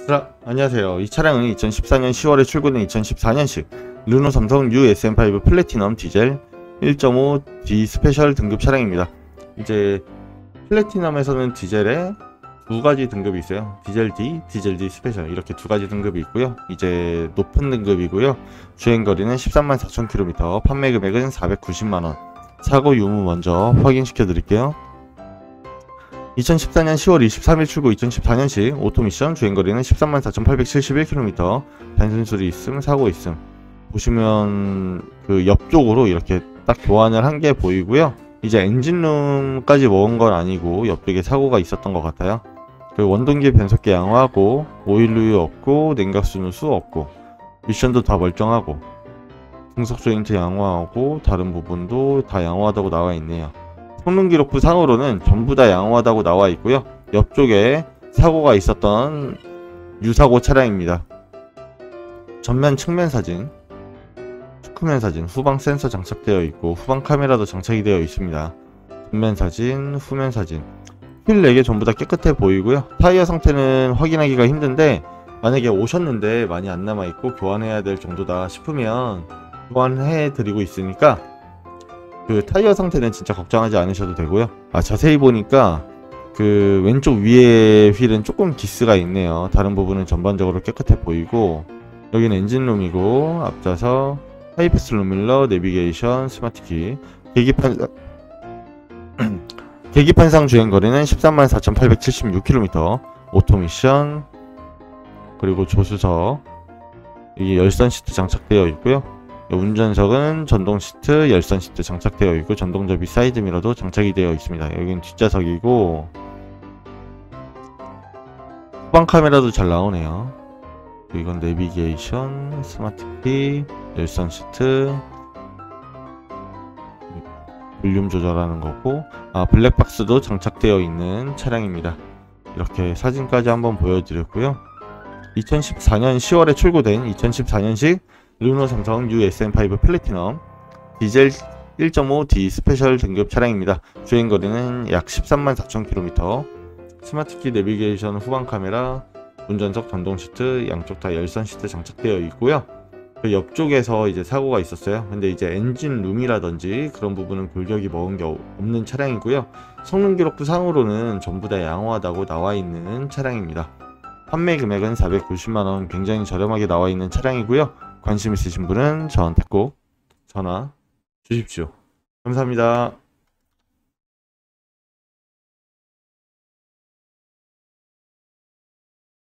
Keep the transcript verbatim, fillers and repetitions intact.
자, 안녕하세요. 이 차량은 이천십사 년 시월에 출고된 이천십사 년식 르노 삼성 뉴 에스엠 파이브 플래티넘 디젤 일 점 오 디 스페셜 등급 차량입니다. 이제 플래티넘에서는 디젤에 두 가지 등급이 있어요. 디젤 D, 디젤 D 스페셜 이렇게 두 가지 등급이 있고요. 이제 높은 등급이고요. 주행거리는 십삼만 사천 킬로미터, 판매 금액은 사백구십만 원. 사고 유무 먼저 확인시켜 드릴게요. 이천십사 년 시월 이십삼 일 출고 이천십사 년식 오토미션, 주행거리는 십삼만 사천팔백칠십일 킬로미터, 단순수리 있음, 사고 있음. 보시면 그 옆쪽으로 이렇게 딱 교환을 한 게 보이고요. 이제 엔진룸까지 먹은 건 아니고 옆쪽에 사고가 있었던 것 같아요. 그 원동기 변속기 양호하고, 오일루유 없고, 냉각수 누수 없고, 미션도 다 멀쩡하고, 등속 조인트 양호하고, 다른 부분도 다 양호하다고 나와 있네요. 성능 기록부 상으로는 전부 다 양호하다고 나와 있고요. 옆쪽에 사고가 있었던 유사고 차량입니다. 전면 측면 사진, 측면 사진, 후방 센서 장착되어 있고 후방 카메라도 장착이 되어 있습니다. 전면 사진, 후면 사진, 휠 네 개 전부 다 깨끗해 보이고요. 타이어 상태는 확인하기가 힘든데 만약에 오셨는데 많이 안 남아있고 교환해야 될 정도다 싶으면 교환해 드리고 있으니까 그 타이어 상태는 진짜 걱정하지 않으셔도 되고요. 아, 자세히 보니까 그 왼쪽 위에 휠은 조금 기스가 있네요. 다른 부분은 전반적으로 깨끗해 보이고, 여기는 엔진룸이고, 앞좌석, 하이패스 룸밀러, 내비게이션, 스마트키, 계기판 계기판상 주행거리는 십삼만 사천팔백칠십육 킬로미터, 오토미션, 그리고 조수석, 이게 열선 시트 장착되어 있고요. 운전석은 전동 시트, 열선 시트 장착되어 있고 전동접이 사이드 미러도 장착이 되어 있습니다. 여기는 뒷좌석이고 후방 카메라도 잘 나오네요. 이건 내비게이션, 스마트키, 열선 시트, 볼륨 조절하는 거고, 아, 블랙박스도 장착되어 있는 차량입니다. 이렇게 사진까지 한번 보여드렸고요. 이천십사 년 시월에 출고된 이천십사 년식 르노 삼성 뉴 에스엠 파이브 플래티넘 디젤 일 점 오 디 스페셜 등급 차량입니다. 주행거리는 약 십삼만 사천 킬로미터, 스마트키, 내비게이션, 후방 카메라, 운전석, 전동 시트, 양쪽 다 열선 시트 장착되어 있고요. 그 옆쪽에서 이제 사고가 있었어요. 근데 이제 엔진 룸이라든지 그런 부분은 골격이 먹은 게 없는 차량이고요. 성능 기록부 상으로는 전부 다 양호하다고 나와 있는 차량입니다. 판매 금액은 사백구십만 원, 굉장히 저렴하게 나와 있는 차량이고요. 관심 있으신 분은 저한테 꼭 전화 주십시오. 감사합니다.